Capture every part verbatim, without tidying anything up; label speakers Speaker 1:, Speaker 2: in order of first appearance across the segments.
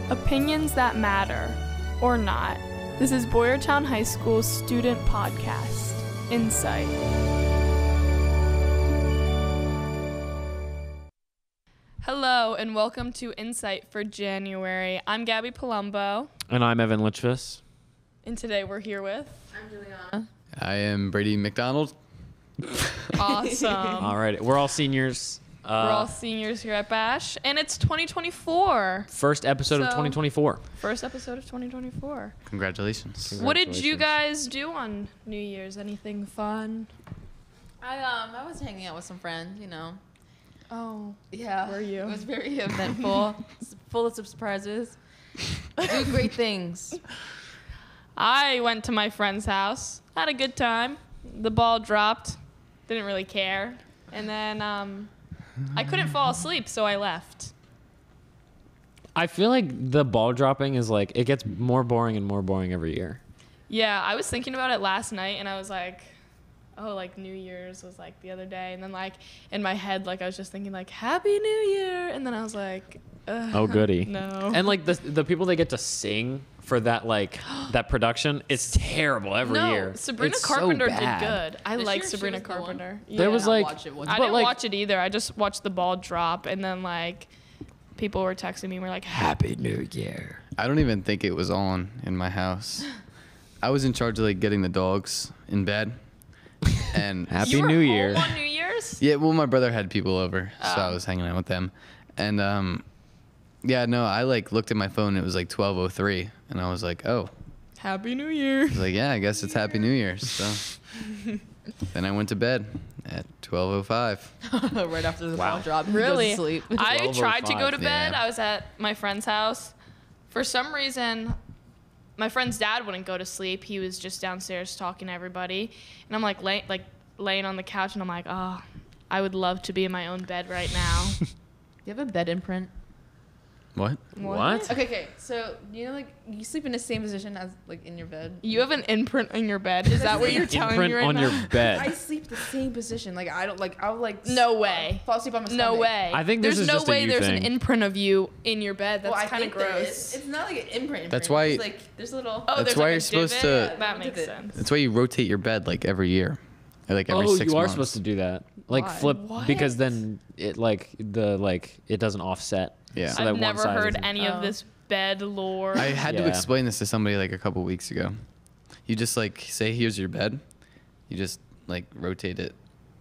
Speaker 1: Opinions that matter, or not. This is Boyertown High School Student Podcast, Insight. Hello, and welcome to Insight for January. I'm Gabby Palumbo.
Speaker 2: And I'm Evan Litchfiss.
Speaker 1: And today we're here with...
Speaker 3: I'm Juliana.
Speaker 4: I am Brady McDonald.
Speaker 1: Awesome.
Speaker 2: All right, we're all seniors. Uh,
Speaker 1: We're all seniors here at Bash, and it's twenty twenty-four.
Speaker 2: First episode
Speaker 1: So-
Speaker 2: of twenty twenty-four.
Speaker 1: First episode of twenty twenty-four.
Speaker 4: Congratulations.
Speaker 1: What did you guys do on New Year's? Anything fun?
Speaker 3: I um I was hanging out with some friends, you know.
Speaker 1: Oh,
Speaker 3: Yeah.
Speaker 1: Were you?
Speaker 3: It was very eventful, s- full of surprises. Do great things.
Speaker 1: I went to my friend's house, had a good time. The ball dropped, didn't really care, and then um, I couldn't fall asleep, so I left.
Speaker 2: I feel like the ball dropping is like, it gets more boring and more boring every year.
Speaker 1: Yeah, I was thinking about it last night, and I was like, oh, like New Year's was like the other day, and then like in my head, like I was just thinking like Happy New Year, and then I was like, ugh,
Speaker 2: Oh, goody.
Speaker 1: no.
Speaker 2: And like the the people they get to sing for that like that production, it's terrible every
Speaker 1: no,
Speaker 2: year.
Speaker 1: Sabrina
Speaker 2: It's so
Speaker 1: Carpenter did
Speaker 2: bad.
Speaker 1: good. I
Speaker 3: This
Speaker 1: like
Speaker 3: year she
Speaker 1: Sabrina
Speaker 3: was the one.
Speaker 1: Carpenter.
Speaker 2: There
Speaker 1: Yeah.
Speaker 2: was
Speaker 3: Not
Speaker 2: like,
Speaker 3: watch it once.
Speaker 1: I
Speaker 2: but
Speaker 1: didn't
Speaker 2: like,
Speaker 1: watch it either. I just watched the ball drop, and then like people were texting me and were like, Happy New Year.
Speaker 4: I don't even think it was on in my house. I was in charge of like getting the dogs in bed. And
Speaker 2: Happy
Speaker 1: you were
Speaker 2: New
Speaker 1: home
Speaker 2: Year.
Speaker 1: on New Year's?
Speaker 4: yeah, well, my brother had people over, so
Speaker 1: Oh.
Speaker 4: I was hanging out with them. And um, yeah, no, I like looked at my phone. And it was like twelve oh three, and I was like, oh,
Speaker 1: Happy New Year.
Speaker 4: I was like, yeah, I guess it's Happy New Year. So then I went to bed at twelve oh five.
Speaker 3: Right after the
Speaker 2: Wow.
Speaker 3: ball dropped.
Speaker 1: Really?
Speaker 3: He goes to sleep.
Speaker 1: I tried to go to bed.
Speaker 4: Yeah.
Speaker 1: I was at my friend's house. For some reason, my friend's dad wouldn't go to sleep. He was just downstairs talking to everybody. And I'm like, lay, like laying on the couch, and I'm like, oh, I would love to be in my own bed right now.
Speaker 3: Do you have a bed imprint?
Speaker 4: What?
Speaker 2: What?
Speaker 3: Okay, okay. So you know, like you sleep in the same position as like in your bed.
Speaker 1: You have an imprint in your bed. Is that what you're telling
Speaker 2: Imprint
Speaker 1: me right
Speaker 2: on
Speaker 1: now?
Speaker 2: your
Speaker 3: I
Speaker 2: bed.
Speaker 3: sleep the same position. Like I don't like. I'll like.
Speaker 1: No
Speaker 3: s-
Speaker 1: way.
Speaker 3: Fall asleep on my
Speaker 1: No
Speaker 3: stomach.
Speaker 1: way.
Speaker 2: I think this
Speaker 1: there's
Speaker 2: is
Speaker 1: no
Speaker 2: just a
Speaker 1: way
Speaker 2: you
Speaker 1: there's
Speaker 2: thing.
Speaker 1: an imprint of you in your bed. That's
Speaker 3: Well, I
Speaker 1: kind of
Speaker 3: think there
Speaker 1: gross.
Speaker 3: is. It's not like an imprint.
Speaker 4: That's
Speaker 3: imprint.
Speaker 4: why-
Speaker 3: It's like there's a little.
Speaker 1: Oh,
Speaker 4: That's
Speaker 1: there's
Speaker 4: why
Speaker 1: like
Speaker 4: you're
Speaker 1: a
Speaker 4: supposed
Speaker 1: divot?
Speaker 4: to-
Speaker 1: That makes
Speaker 3: Divot.
Speaker 1: sense.
Speaker 4: That's why you rotate your bed like every year, or like every
Speaker 2: Oh,
Speaker 4: six
Speaker 2: you are
Speaker 4: months.
Speaker 2: supposed to do that. Like
Speaker 3: Why?
Speaker 2: flip
Speaker 1: What?
Speaker 2: because then it like the like it doesn't offset.
Speaker 4: Yeah.
Speaker 2: So that
Speaker 1: I've
Speaker 2: one
Speaker 1: never
Speaker 2: side
Speaker 1: heard
Speaker 2: isn't-
Speaker 1: any
Speaker 3: Oh.
Speaker 1: of this bed lore.
Speaker 4: I had to
Speaker 2: Yeah.
Speaker 4: explain this to somebody like a couple weeks ago. You just like say, here's your bed. You just like rotate it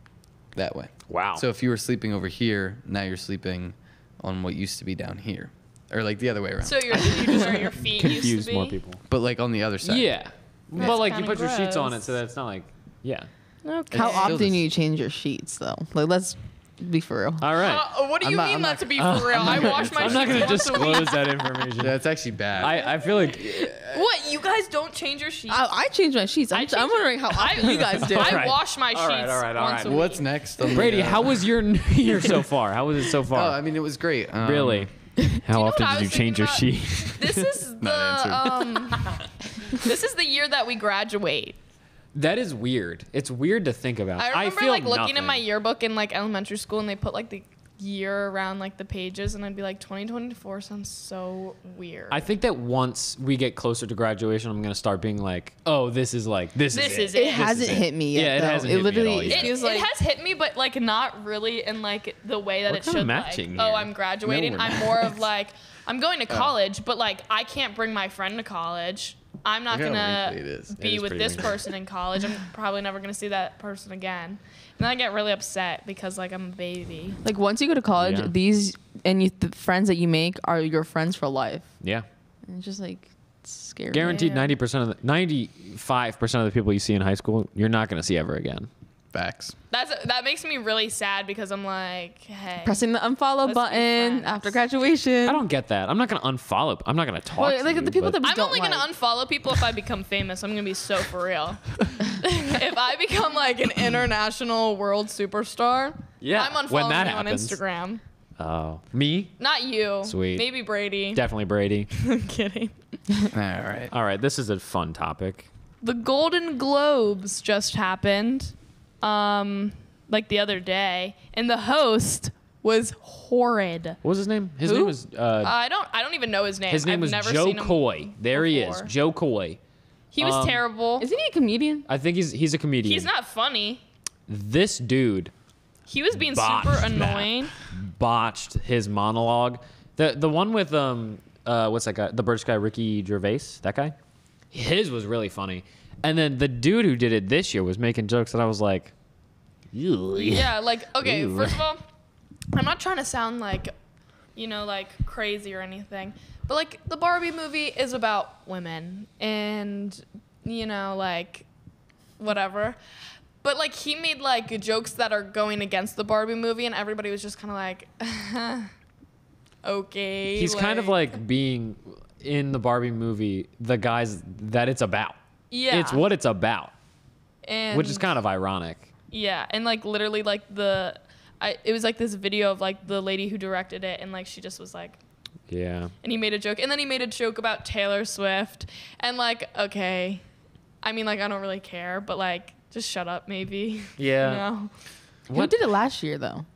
Speaker 4: that way.
Speaker 2: Wow.
Speaker 4: So if you were sleeping over here, now you're sleeping on what used to be down here, or like the other way around.
Speaker 1: So you're, you just where your feet used
Speaker 2: confuse
Speaker 1: to be?
Speaker 2: more people.
Speaker 4: but like on the other side.
Speaker 2: Yeah.
Speaker 1: That's
Speaker 2: But like you
Speaker 1: kinda
Speaker 2: put your sheets on it
Speaker 1: gross.
Speaker 2: so that it's not like yeah.
Speaker 1: Okay.
Speaker 5: How
Speaker 4: It's still
Speaker 5: often
Speaker 4: the
Speaker 5: do
Speaker 4: s-
Speaker 5: you change your sheets though? Like, let's be for real.
Speaker 2: All right.
Speaker 1: Uh, what do
Speaker 4: I'm
Speaker 1: you
Speaker 4: not-
Speaker 1: mean
Speaker 4: I'm
Speaker 1: not,
Speaker 4: not-
Speaker 1: to be for real? I wash my
Speaker 2: I'm not
Speaker 1: sheets
Speaker 2: gonna
Speaker 1: once a week.
Speaker 2: disclose that information.
Speaker 4: That's actually bad.
Speaker 2: I, I feel like
Speaker 1: What? You guys don't change your sheets?
Speaker 5: I, I change my sheets. I'm,
Speaker 1: I
Speaker 5: I'm
Speaker 1: change-
Speaker 5: wondering how often you guys do.
Speaker 1: I
Speaker 2: Alright.
Speaker 1: wash my sheets
Speaker 2: Alright, alright,
Speaker 1: once
Speaker 2: alright.
Speaker 1: a week.
Speaker 4: What's next? on the,
Speaker 2: Brady,
Speaker 4: uh,
Speaker 2: how was your New Year so far? How was it so
Speaker 4: Oh,
Speaker 2: far?
Speaker 4: I mean, it was great. Um,
Speaker 2: really? How
Speaker 1: know
Speaker 2: often
Speaker 1: what I
Speaker 2: did you
Speaker 1: was
Speaker 2: change your
Speaker 1: thinking
Speaker 2: sheet?
Speaker 1: This is the
Speaker 4: Not
Speaker 1: um. This is the year that we graduate.
Speaker 2: That is weird. It's weird to think about.
Speaker 1: I remember
Speaker 2: feel
Speaker 1: like looking
Speaker 2: nothing.
Speaker 1: at my yearbook in like elementary school, and they put like the year around like the pages, and I'd be like, twenty twenty-four sounds so weird.
Speaker 2: I think that once we get closer to graduation, I'm gonna start being like, "Oh, this is like this,
Speaker 1: This
Speaker 2: is
Speaker 1: is
Speaker 2: it."
Speaker 1: it.
Speaker 5: It hasn't
Speaker 2: is it.
Speaker 5: hit me yet.
Speaker 2: Yeah, it
Speaker 5: though.
Speaker 2: hasn't
Speaker 5: It
Speaker 2: hit me at
Speaker 5: literally
Speaker 2: all yet.
Speaker 1: It,
Speaker 5: feels
Speaker 1: it
Speaker 5: like
Speaker 1: has hit me, but like not really in like the way that
Speaker 2: We're
Speaker 1: it
Speaker 2: kinda
Speaker 1: should.
Speaker 2: matching
Speaker 1: like,
Speaker 2: here.
Speaker 1: oh, I'm graduating.
Speaker 4: No, we're
Speaker 1: I'm
Speaker 4: not.
Speaker 1: more of like, I'm going to college, but like I can't bring my friend to college. I'm not
Speaker 4: Look how
Speaker 1: gonna
Speaker 4: wrinkly it is.
Speaker 2: It
Speaker 1: be
Speaker 2: is
Speaker 1: with
Speaker 2: pretty
Speaker 1: this
Speaker 2: wrinkly.
Speaker 1: person in college. I'm probably never gonna see that person again. And then I get really upset because like I'm a baby.
Speaker 5: like once you go to college,
Speaker 2: Yeah.
Speaker 5: these and you, the friends that you make are your friends for life.
Speaker 2: Yeah,
Speaker 5: And it's just like it's scary.
Speaker 2: guaranteed.
Speaker 1: Yeah.
Speaker 2: Ninety percent of the ninety-five percent of the people you see in high school, you're not gonna see ever again.
Speaker 4: Facts.
Speaker 1: That's that makes me really sad because I'm like, hey,
Speaker 5: Pressing the unfollow
Speaker 1: Let's be
Speaker 5: button
Speaker 1: friends.
Speaker 5: after graduation.
Speaker 2: I don't get that. I'm not gonna unfollow. I'm not gonna talk.
Speaker 5: Well,
Speaker 2: to
Speaker 5: like,
Speaker 2: you,
Speaker 5: the people
Speaker 2: but-
Speaker 5: that we
Speaker 1: I'm
Speaker 5: don't
Speaker 1: only
Speaker 5: like.
Speaker 1: gonna unfollow people if I become famous. I'm gonna be so for real. If I become like an international world superstar,
Speaker 2: Yeah,
Speaker 1: I'm
Speaker 2: when
Speaker 1: unfollowing
Speaker 2: that
Speaker 1: you on
Speaker 2: happens.
Speaker 1: Instagram.
Speaker 2: Oh, me?
Speaker 1: Not you.
Speaker 2: Sweet.
Speaker 1: Maybe Brady.
Speaker 2: Definitely Brady.
Speaker 1: I'm kidding.
Speaker 4: All right.
Speaker 2: All right, this is a fun topic.
Speaker 1: The Golden Globes just happened, um, like the other day, and the host was horrid.
Speaker 2: What was his name? His
Speaker 1: Who?
Speaker 2: name was. Uh,
Speaker 1: I don't I don't even know his name.
Speaker 2: his name
Speaker 1: I've
Speaker 2: was
Speaker 1: never
Speaker 2: Joe
Speaker 1: seen him
Speaker 2: Coy. There he is,
Speaker 1: before.
Speaker 2: Joe Coy.
Speaker 1: He was
Speaker 2: Um,
Speaker 1: terrible.
Speaker 5: Isn't he a comedian?
Speaker 2: I think he's he's a comedian.
Speaker 1: He's not funny.
Speaker 2: This dude
Speaker 1: He was being
Speaker 2: botched
Speaker 1: super
Speaker 2: that.
Speaker 1: annoying.
Speaker 2: botched his monologue. The the one with um uh what's that guy? The British guy Ricky Gervais. That guy. His was really funny. And then the dude who did it this year was making jokes that I was like, ew.
Speaker 1: Yeah, like okay,
Speaker 2: Ew.
Speaker 1: first of all, I'm not trying to sound like, you know, like crazy or anything, but like the Barbie movie is about women and you know, like whatever. But like he made like jokes that are going against the Barbie movie, and everybody was just kind of like, okay.
Speaker 2: He's kind of like being in the Barbie movie the guys that it's about.
Speaker 1: yeah,
Speaker 2: It's what it's about,
Speaker 1: and
Speaker 2: which is kind of ironic.
Speaker 1: yeah, and like literally like the, I it was like this video of like the lady who directed it, and like she just was like.
Speaker 2: Yeah.
Speaker 1: And he made a joke, and then he made a joke about Taylor Swift, and like, okay, I mean, like, I don't really care, but like, just shut up, maybe.
Speaker 2: Yeah.
Speaker 1: You know?
Speaker 5: Who
Speaker 2: What-
Speaker 5: did it last year though?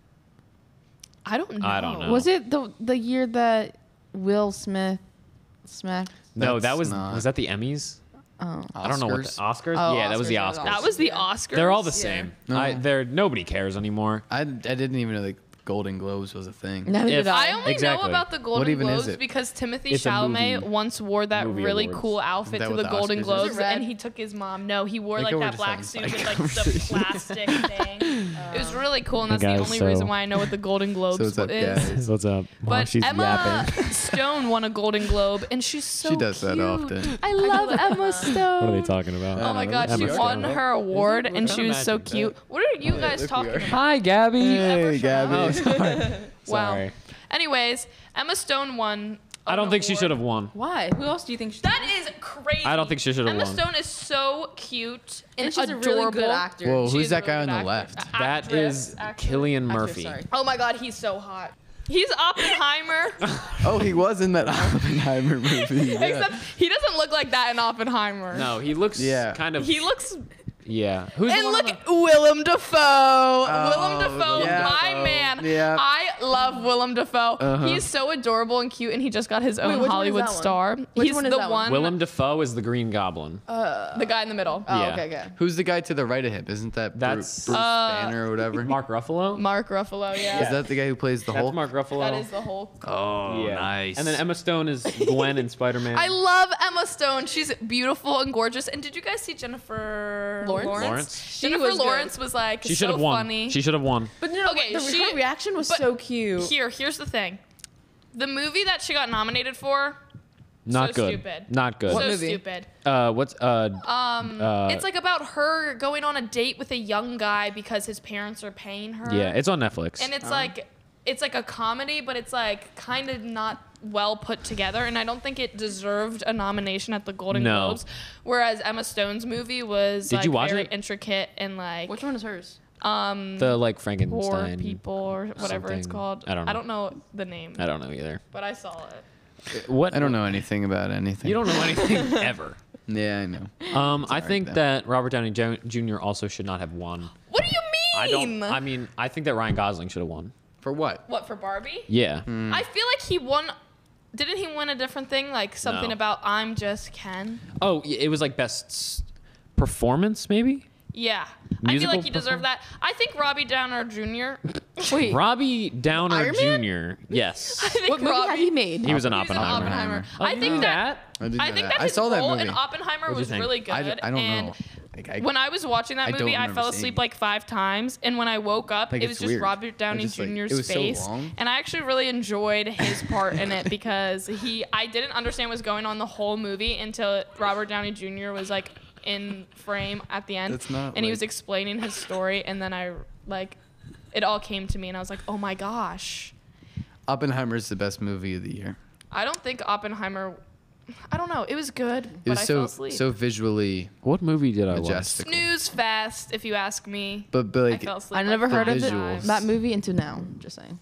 Speaker 1: I don't know.
Speaker 2: I don't know.
Speaker 5: Was it the the year that Will Smith smacked?
Speaker 2: No,
Speaker 4: That's
Speaker 2: that was
Speaker 4: not-
Speaker 2: was that the Emmys?
Speaker 5: Oh,
Speaker 2: I don't know what the
Speaker 4: Oscars?
Speaker 2: Oscars.
Speaker 5: Oh,
Speaker 2: yeah, that was the
Speaker 5: Oscars,
Speaker 2: Oscars.
Speaker 5: yeah,
Speaker 1: That was the
Speaker 5: Yeah.
Speaker 1: Oscars.
Speaker 2: They're all the
Speaker 5: Yeah.
Speaker 2: same.
Speaker 4: No.
Speaker 2: I, they're nobody cares anymore.
Speaker 4: I, I didn't even know the Golden Globes was a thing.
Speaker 5: neither
Speaker 2: If-
Speaker 5: did I.
Speaker 1: I only
Speaker 2: Exactly.
Speaker 1: know about the Golden
Speaker 4: What even is
Speaker 1: Globes
Speaker 4: it?
Speaker 1: because Timothy
Speaker 2: It's a
Speaker 1: Chalamet
Speaker 2: movie-
Speaker 1: once wore that
Speaker 2: movie
Speaker 1: really
Speaker 2: awards.
Speaker 1: cool outfit
Speaker 4: Is that
Speaker 1: to
Speaker 4: what
Speaker 1: the
Speaker 4: the
Speaker 1: Golden
Speaker 4: Oscars is?
Speaker 1: Globes,
Speaker 5: Is it red?
Speaker 1: and he took his mom. No, he wore
Speaker 4: I
Speaker 1: like
Speaker 4: think we're
Speaker 1: that
Speaker 4: just
Speaker 1: black
Speaker 4: having
Speaker 1: suit with like the
Speaker 4: psychology.
Speaker 1: plastic thing. It was really cool, and
Speaker 2: Hey
Speaker 1: that's
Speaker 2: guys,
Speaker 1: the only
Speaker 2: so-
Speaker 1: reason why I know what the Golden Globes
Speaker 4: So what's up,
Speaker 1: is.
Speaker 4: guys?
Speaker 2: What's up? Wow,
Speaker 1: But
Speaker 2: she's
Speaker 1: Emma
Speaker 2: yapping.
Speaker 1: Stone won a Golden Globe, and she's so
Speaker 4: She does that
Speaker 1: cute.
Speaker 4: often.
Speaker 5: I love
Speaker 1: love
Speaker 5: Emma
Speaker 1: Emma.
Speaker 5: Stone.
Speaker 2: What are they talking about?
Speaker 1: Oh my
Speaker 4: know.
Speaker 1: god, she
Speaker 2: Emma
Speaker 1: won
Speaker 2: Stone.
Speaker 1: her award,
Speaker 2: What
Speaker 1: and
Speaker 2: kind
Speaker 1: she
Speaker 2: of
Speaker 1: was so
Speaker 2: magic is
Speaker 1: cute. What are you
Speaker 4: Yeah,
Speaker 1: guys
Speaker 4: look, we
Speaker 1: talking
Speaker 4: are.
Speaker 1: about?
Speaker 2: Hi, Gabby.
Speaker 1: Ever
Speaker 4: Hey,
Speaker 1: shut up?
Speaker 4: Gabby.
Speaker 2: Oh, sorry.
Speaker 1: Wow.
Speaker 2: Sorry.
Speaker 1: Anyways, Emma Stone won.
Speaker 2: I don't
Speaker 1: an
Speaker 2: think she
Speaker 1: award.
Speaker 2: should have won.
Speaker 5: Why? Who else do you think? She
Speaker 1: That is crazy.
Speaker 2: I don't think she should have
Speaker 1: Emma
Speaker 2: won.
Speaker 1: Stone is so cute and,
Speaker 5: and she's
Speaker 1: adorable.
Speaker 5: a really good actor.
Speaker 4: Whoa,
Speaker 1: She
Speaker 4: who's
Speaker 1: is a
Speaker 4: that guy
Speaker 1: really
Speaker 4: on the
Speaker 1: good actor.
Speaker 4: left?
Speaker 1: A-
Speaker 2: That
Speaker 1: actress,
Speaker 2: is
Speaker 1: actor.
Speaker 2: Killian
Speaker 5: Actor,
Speaker 2: Murphy.
Speaker 5: sorry.
Speaker 1: Oh my god, he's so hot. He's Oppenheimer,
Speaker 4: Oh, he was in that Oppenheimer movie. Yeah.
Speaker 1: except he doesn't look like that in Oppenheimer.
Speaker 2: No, he looks
Speaker 4: Yeah.
Speaker 2: kind of.
Speaker 1: He looks.
Speaker 2: yeah. Who's the
Speaker 1: And
Speaker 2: one
Speaker 1: look
Speaker 2: on
Speaker 1: at Willem Dafoe. Willem
Speaker 4: Oh,
Speaker 1: Dafoe,
Speaker 4: yeah.
Speaker 1: my man.
Speaker 4: Yeah.
Speaker 1: I love Willem Dafoe.
Speaker 4: Uh-huh.
Speaker 1: He's so adorable and cute, and he just got his own
Speaker 5: which one is
Speaker 1: Hollywood
Speaker 5: that one?
Speaker 1: star.
Speaker 5: Which
Speaker 1: He's
Speaker 5: one is
Speaker 1: the
Speaker 5: that
Speaker 1: one.
Speaker 5: one?
Speaker 2: Willem Dafoe is the Green Goblin.
Speaker 1: the guy in the middle.
Speaker 5: Oh,
Speaker 2: Yeah.
Speaker 5: okay, okay.
Speaker 4: Who's the guy to the right of him? Isn't that Bru-
Speaker 2: That's-
Speaker 4: Bruce
Speaker 1: Uh,
Speaker 4: Banner or whatever?
Speaker 2: Mark Ruffalo.
Speaker 1: Mark Ruffalo, yeah.
Speaker 4: Is that the guy who plays the
Speaker 2: That's
Speaker 4: Hulk?
Speaker 2: Mark Ruffalo.
Speaker 1: That is the whole.
Speaker 4: Oh,
Speaker 2: yeah.
Speaker 4: nice.
Speaker 2: And then Emma Stone is Gwen in Spider Man.
Speaker 1: I love Emma Stone. She's beautiful and gorgeous. And did you guys see Jennifer
Speaker 5: Lawrence?
Speaker 2: Lawrence?
Speaker 5: She
Speaker 1: Jennifer
Speaker 5: was good.
Speaker 1: Lawrence was like
Speaker 2: She should
Speaker 1: so
Speaker 2: have won.
Speaker 1: funny.
Speaker 2: She should have won.
Speaker 5: But no, no
Speaker 1: Okay,
Speaker 5: the,
Speaker 1: she-
Speaker 5: her reaction was
Speaker 1: but
Speaker 5: so cute.
Speaker 1: Here, here's the thing. The movie that she got nominated for,
Speaker 2: Not
Speaker 1: so
Speaker 2: good.
Speaker 1: stupid.
Speaker 2: Not good.
Speaker 5: What
Speaker 1: so
Speaker 5: movie?
Speaker 1: stupid.
Speaker 2: Uh, what's uh?
Speaker 1: Um,
Speaker 2: Uh,
Speaker 1: it's like about her going on a date with a young guy because his parents are paying her.
Speaker 2: yeah, it's on Netflix.
Speaker 1: and it's like it's like a comedy, but it's like kind of not well put together, and I don't think it deserved a nomination at the Golden
Speaker 2: No.
Speaker 1: Globes. Whereas Emma Stone's movie was
Speaker 2: Did
Speaker 1: like
Speaker 2: you watch
Speaker 1: very
Speaker 2: it?
Speaker 1: intricate and like
Speaker 5: Which one is hers?
Speaker 1: um
Speaker 2: the like
Speaker 1: poor
Speaker 2: Frankenstein
Speaker 1: people or whatever it's
Speaker 2: something.
Speaker 1: called.
Speaker 2: I don't know.
Speaker 1: I don't know the name,
Speaker 2: I don't know either.
Speaker 1: but I saw it.
Speaker 2: What?
Speaker 4: I don't know anything about anything.
Speaker 2: You don't know anything ever.
Speaker 4: Yeah, I know.
Speaker 2: Um, I
Speaker 4: alright
Speaker 2: think
Speaker 4: then.
Speaker 2: that Robert Downey Jo- Junior also should not have won.
Speaker 1: What do you
Speaker 2: I
Speaker 1: mean?
Speaker 2: don't. I mean, I think that Ryan Gosling should have won.
Speaker 4: For what?
Speaker 1: what for Barbie?
Speaker 2: Yeah.
Speaker 1: I feel like he won. Didn't he win a different thing? Like something
Speaker 2: No.
Speaker 1: about I'm just Ken.
Speaker 2: Oh, y- it was like best s- performance, maybe.
Speaker 1: Yeah, I feel
Speaker 2: Musical
Speaker 1: like he deserved that. I think Robbie Downer Junior
Speaker 5: Wait,
Speaker 2: Robbie Downer
Speaker 5: Iron Man?
Speaker 2: Junior Yes.
Speaker 1: I think
Speaker 5: what movie
Speaker 1: Robbie.
Speaker 5: had he made?
Speaker 2: He was an
Speaker 1: He was in
Speaker 2: Oppenheimer.
Speaker 1: Oppenheimer.
Speaker 2: Oh,
Speaker 1: I
Speaker 2: you
Speaker 1: think
Speaker 2: knew
Speaker 1: that.
Speaker 4: I, didn't
Speaker 1: I
Speaker 4: know
Speaker 1: think
Speaker 4: that.
Speaker 1: that
Speaker 4: I
Speaker 1: his
Speaker 4: saw that
Speaker 1: role
Speaker 4: movie.
Speaker 1: in Oppenheimer
Speaker 2: What'd you
Speaker 1: was
Speaker 2: think?
Speaker 1: really good.
Speaker 4: I, d- I don't
Speaker 1: and
Speaker 4: know. Like, I,
Speaker 1: When I was watching that
Speaker 4: I don't
Speaker 1: movie, I
Speaker 4: remember
Speaker 1: fell
Speaker 4: seeing
Speaker 1: asleep
Speaker 4: it.
Speaker 1: like five times, and when I woke up,
Speaker 4: Like,
Speaker 1: it was
Speaker 4: it's
Speaker 1: just
Speaker 4: weird.
Speaker 1: Robert
Speaker 4: I
Speaker 1: Downey
Speaker 4: just, like,
Speaker 1: Junior's
Speaker 4: it was so
Speaker 1: face,
Speaker 4: long.
Speaker 1: and I actually really enjoyed his part in it because he, I didn't understand what was going on the whole movie until Robert Downey Junior was like in frame at the end,
Speaker 4: That's not,
Speaker 1: and he was
Speaker 4: like-
Speaker 1: explaining his story, and then I like, it all came to me, and I was like, oh my gosh.
Speaker 4: Oppenheimer is the best movie of the year.
Speaker 1: I don't think Oppenheimer. I don't know. It was good,
Speaker 4: It
Speaker 1: but
Speaker 4: was
Speaker 1: I
Speaker 4: so
Speaker 1: fell asleep.
Speaker 4: so visually
Speaker 2: What movie did I watch?
Speaker 4: majestic.
Speaker 1: Snooze fest, if you ask me.
Speaker 4: But but
Speaker 1: I
Speaker 4: like
Speaker 1: fell asleep.
Speaker 5: I never
Speaker 1: like
Speaker 5: heard of
Speaker 1: five
Speaker 5: it,
Speaker 4: visuals.
Speaker 5: that movie until now. Just saying.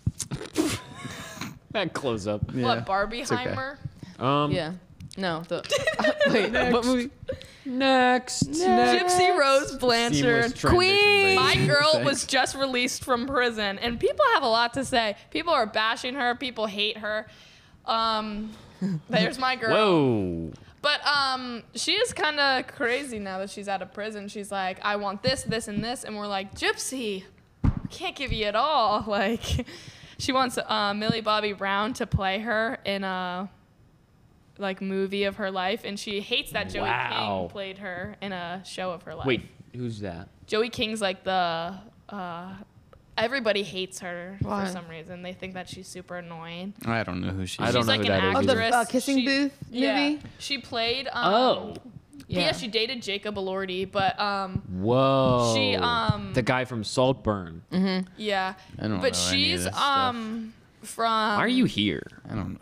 Speaker 2: That close up.
Speaker 4: yeah,
Speaker 1: What
Speaker 4: it's okay.
Speaker 1: Barbieheimer?
Speaker 2: Um,
Speaker 5: Yeah. No. The wait. What movie?
Speaker 2: Next.
Speaker 1: Gypsy Rose Blanchard.
Speaker 2: Seamless transition,
Speaker 5: Queen.
Speaker 2: baby.
Speaker 1: My girl
Speaker 4: Thanks.
Speaker 1: was just released from prison, and people have a lot to say. People are bashing her. People hate her. Um, there's my girl.
Speaker 2: Whoa.
Speaker 1: But um, she is kind of crazy now that she's out of prison. She's like, I want this, this, and this, and we're like, Gypsy, I can't give you it all. Like, she wants uh, Millie Bobby Brown to play her in a like movie of her life, and she hates that Joey
Speaker 2: Wow.
Speaker 1: King played her in a show of her life.
Speaker 2: Wait, who's that?
Speaker 1: Joey King's like the. Uh, everybody hates her
Speaker 5: Why?
Speaker 1: for some reason. They think that she's super annoying.
Speaker 4: I don't know who she is.
Speaker 2: I don't
Speaker 1: She's
Speaker 2: know
Speaker 1: like
Speaker 2: who
Speaker 1: an
Speaker 2: that is
Speaker 5: Oh,
Speaker 2: either.
Speaker 5: the
Speaker 1: actress.
Speaker 5: uh, Kissing
Speaker 1: She-
Speaker 5: Booth
Speaker 1: Yeah.
Speaker 5: movie.
Speaker 1: She played. Um,
Speaker 2: Oh.
Speaker 1: yeah. She dated Jacob Elordi, but um,
Speaker 2: Whoa.
Speaker 1: She, um,
Speaker 2: the guy from Saltburn.
Speaker 1: yeah.
Speaker 4: I don't
Speaker 1: but
Speaker 4: know any of
Speaker 1: she's
Speaker 4: this stuff.
Speaker 1: um from.
Speaker 2: Why are you here?
Speaker 4: I don't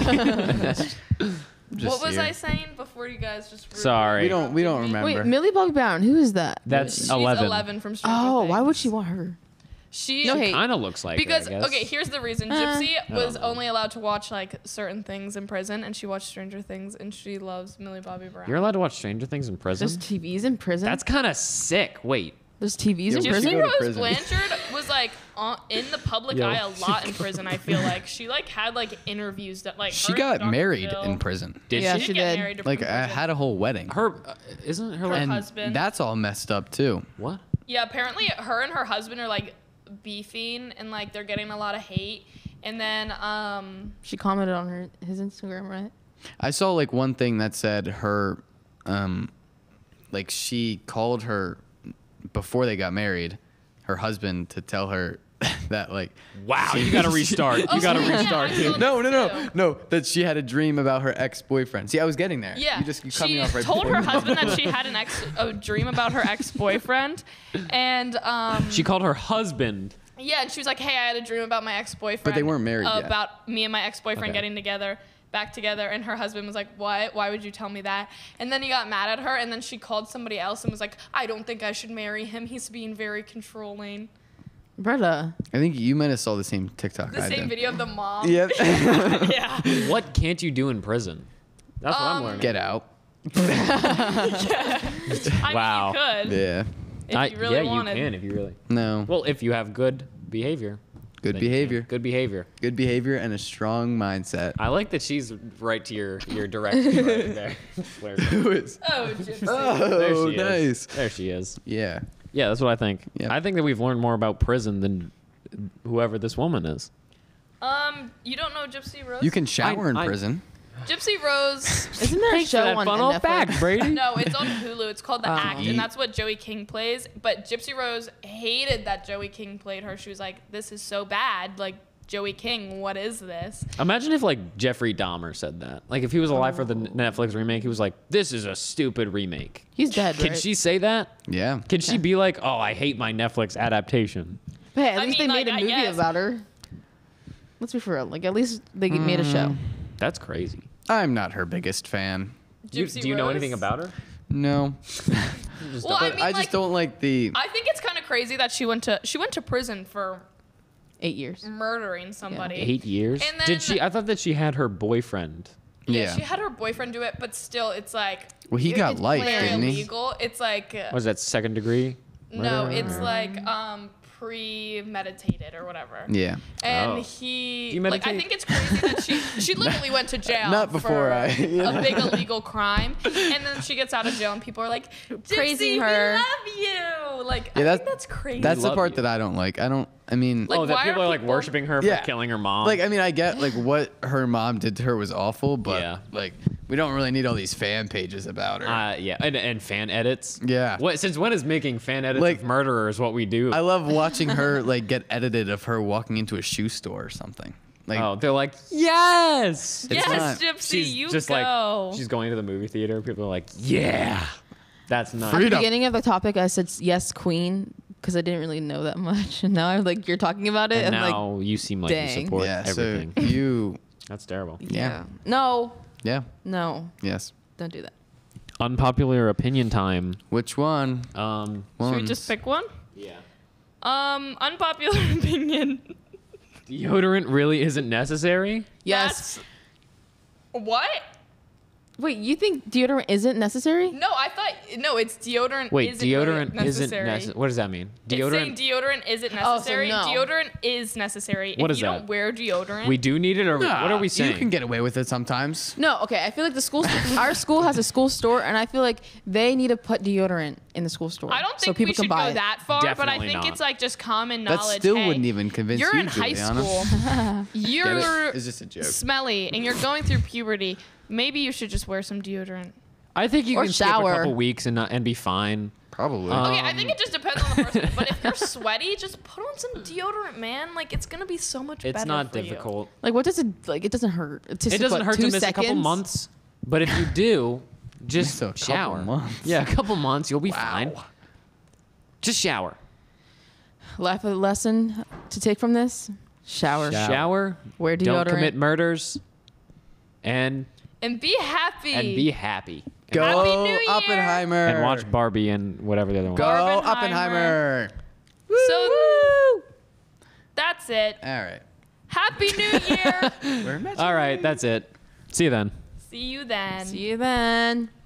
Speaker 4: know. Just
Speaker 1: What was
Speaker 4: here.
Speaker 1: I saying before you guys just? rudely
Speaker 2: Sorry.
Speaker 4: We don't. We don't
Speaker 1: interrupted me?
Speaker 4: remember.
Speaker 5: Wait, Millie Bobby Brown. Who is that?
Speaker 2: That's
Speaker 1: She's
Speaker 2: eleven.
Speaker 1: eleven from Stranger
Speaker 5: Oh,
Speaker 1: Things.
Speaker 5: why would she want her?
Speaker 1: She
Speaker 5: No hate.
Speaker 2: Kind of looks like
Speaker 1: because
Speaker 2: her, I guess.
Speaker 1: okay, here's the reason.
Speaker 5: Uh,
Speaker 1: Gypsy
Speaker 2: I
Speaker 1: was
Speaker 2: don't know.
Speaker 1: only allowed to watch like certain things in prison, and she watched Stranger Things, and she loves Millie Bobby Brown.
Speaker 2: You're allowed to watch Stranger Things in prison?
Speaker 5: There's T Vs in prison.
Speaker 2: That's kind of sick. Wait.
Speaker 5: There's T Vs in
Speaker 4: Yeah, we should
Speaker 5: prison.
Speaker 1: Gypsy
Speaker 4: go to
Speaker 1: Rose
Speaker 4: prison.
Speaker 1: Blanchard was like on, in the public
Speaker 2: Yo.
Speaker 1: eye a lot in prison. I feel like she like had like interviews that like
Speaker 4: She
Speaker 1: her
Speaker 4: got
Speaker 1: and Doctor
Speaker 4: married
Speaker 1: Phil-
Speaker 4: in prison.
Speaker 2: Did
Speaker 5: Yeah,
Speaker 1: She
Speaker 2: she?
Speaker 1: did
Speaker 5: she
Speaker 1: get
Speaker 5: did.
Speaker 1: married
Speaker 4: Like
Speaker 1: in
Speaker 4: I
Speaker 1: prison.
Speaker 4: had a whole wedding.
Speaker 2: Her, uh, isn't her like,
Speaker 4: and
Speaker 1: husband.
Speaker 4: that's all messed up too.
Speaker 2: what?
Speaker 1: Yeah, apparently her and her husband are like beefing and like they're getting a lot of hate. And then um
Speaker 5: She commented on her his Instagram, right?
Speaker 4: I saw like one thing that said her, um, like she called her before they got married, her husband to tell her that like.
Speaker 2: Wow, you got to restart.
Speaker 1: Oh,
Speaker 2: You got to
Speaker 1: yeah,
Speaker 2: restart.
Speaker 1: I saw that
Speaker 4: No, no, no,
Speaker 1: too.
Speaker 4: no. That she had a dream about her ex-boyfriend. See, I was getting there.
Speaker 1: Yeah,
Speaker 4: You just you cut
Speaker 1: she
Speaker 4: me off right
Speaker 1: told
Speaker 4: before.
Speaker 1: her husband that she had an ex a dream about her ex-boyfriend, and um
Speaker 2: She called her husband.
Speaker 1: yeah, and she was like, "Hey, I had a dream about my ex-boyfriend."
Speaker 4: But they weren't married yet.
Speaker 1: About me and my ex-boyfriend
Speaker 2: Okay.
Speaker 1: getting together, back together, and her husband was like, "What? Why would you tell me that?" And then he got mad at her, and then she called somebody else and was like, "I don't think I should marry him. He's being very controlling."
Speaker 5: Bretta.
Speaker 4: I think you might have saw the same TikTok.
Speaker 1: The
Speaker 4: I
Speaker 1: same
Speaker 4: did.
Speaker 1: video of the mom.
Speaker 4: Yep.
Speaker 1: Yeah.
Speaker 2: What can't you do in prison? That's what I'm
Speaker 1: Um,
Speaker 2: learning.
Speaker 4: Get out.
Speaker 1: I
Speaker 2: Wow.
Speaker 1: mean, you could
Speaker 4: Yeah.
Speaker 1: if
Speaker 2: I-
Speaker 1: you really
Speaker 2: yeah,
Speaker 1: wanted.
Speaker 2: you can if you really.
Speaker 4: No.
Speaker 2: Well, if you have good behavior.
Speaker 4: Good
Speaker 2: then you can.
Speaker 4: behavior.
Speaker 2: Good behavior.
Speaker 4: Good behavior and a strong mindset.
Speaker 2: I like that she's right to your your direction right there. Where-
Speaker 4: Who is?
Speaker 1: Oh, Gypsy.
Speaker 2: there
Speaker 4: Oh,
Speaker 2: she
Speaker 4: nice.
Speaker 2: is. There she is.
Speaker 4: Yeah.
Speaker 2: Yeah, that's what I think.
Speaker 4: Yep.
Speaker 2: I think that we've learned more about prison than whoever this woman is.
Speaker 1: Um, you don't know Gypsy Rose?
Speaker 4: You can shower
Speaker 2: I-
Speaker 4: in
Speaker 2: I-
Speaker 4: prison.
Speaker 1: Gypsy Rose.
Speaker 5: Isn't there a
Speaker 2: Thanks for
Speaker 5: show
Speaker 2: that
Speaker 5: on
Speaker 2: fun
Speaker 5: Netflix?
Speaker 2: old fact, Brady.
Speaker 1: No, it's on Hulu. It's called The
Speaker 5: Oh.
Speaker 1: Act, and that's what Joey King plays. But Gypsy Rose hated that Joey King played her. She was like, "This is so bad. Like Joey King, what is this?"
Speaker 2: Imagine if like Jeffrey Dahmer said that. Like if he was alive for the N- Netflix remake, he was like, "This is a stupid remake."
Speaker 5: He's dead,
Speaker 2: Can
Speaker 5: right?
Speaker 2: she say that?
Speaker 4: Yeah.
Speaker 2: Can she be like, "Oh, I hate my Netflix adaptation"?
Speaker 5: But hey, at
Speaker 1: I
Speaker 5: least
Speaker 1: mean,
Speaker 5: they made
Speaker 1: like,
Speaker 5: a
Speaker 1: I
Speaker 5: movie
Speaker 1: guess.
Speaker 5: about her. Let's be for real. Like, at least they made a show.
Speaker 2: That's crazy.
Speaker 4: I'm not her biggest fan.
Speaker 2: You-
Speaker 1: Gypsy
Speaker 2: do you know
Speaker 1: Rose?
Speaker 2: anything about her?
Speaker 4: No.
Speaker 1: Well, I
Speaker 4: But
Speaker 1: mean,
Speaker 4: I
Speaker 1: like,
Speaker 4: just don't like the.
Speaker 1: I think it's kind of crazy that she went to she went to prison for
Speaker 5: Eight years.
Speaker 1: murdering somebody.
Speaker 2: Eight years.
Speaker 1: And
Speaker 2: Did
Speaker 1: then-
Speaker 2: she? I thought that she had her boyfriend.
Speaker 1: Yeah,
Speaker 4: Yeah.
Speaker 1: she had her boyfriend do it, but still, it's like
Speaker 4: Well, he
Speaker 5: It-
Speaker 4: got
Speaker 5: it's
Speaker 4: life,
Speaker 5: planned.
Speaker 1: very
Speaker 4: didn't he?
Speaker 1: illegal. It's like uh,
Speaker 2: Was that second degree?
Speaker 1: no,
Speaker 2: murder?
Speaker 1: it's like um premeditated or whatever.
Speaker 4: Yeah.
Speaker 1: And
Speaker 2: Oh.
Speaker 1: he,
Speaker 2: Do you
Speaker 1: like, I
Speaker 2: meditate?
Speaker 1: think it's crazy that she, she literally went to jail
Speaker 4: Not before
Speaker 1: for
Speaker 4: I- you know.
Speaker 1: a big illegal crime, and then she gets out of jail, and people are like,
Speaker 5: Praising
Speaker 1: "Gypsy,
Speaker 5: her.
Speaker 1: we love you." Like,
Speaker 4: Yeah,
Speaker 1: I
Speaker 4: that's-
Speaker 1: think that's crazy.
Speaker 4: That's the
Speaker 2: love
Speaker 4: part
Speaker 2: you.
Speaker 4: that I don't like. I don't. I mean,
Speaker 1: Like,
Speaker 2: oh, that
Speaker 1: why
Speaker 2: people
Speaker 1: are
Speaker 2: are like
Speaker 1: people-
Speaker 2: worshiping her for
Speaker 4: Yeah.
Speaker 2: killing her mom.
Speaker 4: like I mean, I get like what her mom did to her was awful, but
Speaker 2: Yeah.
Speaker 4: like we don't really need all these fan pages about her.
Speaker 2: Uh, yeah, and, and fan edits.
Speaker 4: Yeah.
Speaker 2: What? Since when is making fan edits
Speaker 4: Like-
Speaker 2: of murderers what we do?
Speaker 4: I love watching her like get edited of her walking into a shoe store or something. Like,
Speaker 2: oh, they're like, yes.
Speaker 4: It's
Speaker 1: yes,
Speaker 4: not-
Speaker 1: Gypsy,
Speaker 2: She's
Speaker 1: you
Speaker 2: just
Speaker 1: go.
Speaker 2: like she's going to the movie theater. People are like, yeah, that's nice.
Speaker 5: At the
Speaker 4: Freedom.
Speaker 5: beginning of the topic, I said yes, queen, because I didn't really know that much. And now I'm like, you're talking about it.
Speaker 2: And
Speaker 5: I'm like,
Speaker 2: now you seem like you
Speaker 5: dang.
Speaker 2: support
Speaker 4: yeah.
Speaker 2: everything.
Speaker 4: So you,
Speaker 2: That's terrible.
Speaker 4: yeah,
Speaker 5: no,
Speaker 4: yeah,
Speaker 5: no,
Speaker 4: yes.
Speaker 5: don't do that.
Speaker 2: Unpopular opinion time.
Speaker 4: Which one?
Speaker 2: Um,
Speaker 1: Should we
Speaker 4: Ones.
Speaker 1: just pick one?
Speaker 2: yeah.
Speaker 1: Um, unpopular opinion.
Speaker 2: Deodorant really isn't necessary.
Speaker 5: Yes.
Speaker 1: That's- what?
Speaker 5: Wait, you think deodorant isn't necessary?
Speaker 1: No, I thought no. It's deodorant.
Speaker 2: Wait,
Speaker 1: isn't
Speaker 2: deodorant
Speaker 1: really
Speaker 2: isn't
Speaker 1: necessary.
Speaker 2: necessary. What does that mean?
Speaker 1: It's saying
Speaker 2: Deodorant.
Speaker 1: deodorant isn't
Speaker 5: Oh, so
Speaker 1: necessary.
Speaker 5: no.
Speaker 1: Deodorant is necessary.
Speaker 2: What
Speaker 1: if
Speaker 2: is
Speaker 1: you
Speaker 2: that?
Speaker 1: don't wear deodorant,
Speaker 2: We do need it, or what are we saying?
Speaker 4: You can get away with it sometimes.
Speaker 5: No, okay. I feel like the school, our school has a school store, and I feel like they need to put deodorant in the school store.
Speaker 1: I don't
Speaker 5: so
Speaker 1: think
Speaker 5: people
Speaker 1: we
Speaker 5: can
Speaker 1: should
Speaker 5: buy
Speaker 1: go
Speaker 5: it.
Speaker 1: that far, but I
Speaker 2: Definitely
Speaker 1: think
Speaker 2: not.
Speaker 1: it's like just common
Speaker 4: That
Speaker 1: knowledge.
Speaker 4: still
Speaker 1: hey,
Speaker 4: wouldn't even convince
Speaker 1: you're
Speaker 4: you,
Speaker 1: in high
Speaker 4: Juliana.
Speaker 1: school. You're
Speaker 4: It's just a joke.
Speaker 1: smelly, and you're going through puberty. Maybe you should just wear some deodorant.
Speaker 2: I think you
Speaker 5: Or
Speaker 2: can skip a
Speaker 5: shower.
Speaker 2: couple weeks and not, and be fine.
Speaker 4: Probably.
Speaker 2: Um,
Speaker 1: Okay, I think it just depends on the person. But if you're sweaty, just put on some deodorant, man. Like it's gonna be so much
Speaker 2: It's
Speaker 1: better.
Speaker 2: not
Speaker 1: for you.
Speaker 2: difficult.
Speaker 5: Like, what does it like? It doesn't hurt. It's just
Speaker 2: It doesn't
Speaker 5: what,
Speaker 2: hurt
Speaker 5: two
Speaker 2: to miss a couple
Speaker 5: seconds?
Speaker 2: months, but if you do, just
Speaker 4: So a couple
Speaker 2: shower.
Speaker 4: months.
Speaker 2: Yeah, a couple months, you'll be
Speaker 4: Wow.
Speaker 2: fine. Just shower.
Speaker 5: Life lesson to take from this: shower.
Speaker 2: Shower.
Speaker 5: Wear
Speaker 2: Don't
Speaker 5: deodorant.
Speaker 2: commit murders, and
Speaker 1: And be happy.
Speaker 2: and be happy.
Speaker 4: Go
Speaker 1: Happy New Year!
Speaker 4: Oppenheimer.
Speaker 2: And watch Barbie and whatever the other one.
Speaker 4: Go
Speaker 2: was.
Speaker 1: Barbenheimer.
Speaker 4: Oppenheimer.
Speaker 1: So that's it.
Speaker 4: All right.
Speaker 1: Happy New Year.
Speaker 4: We're
Speaker 2: All right, that's it. See you then.
Speaker 1: See you then.
Speaker 5: See you then.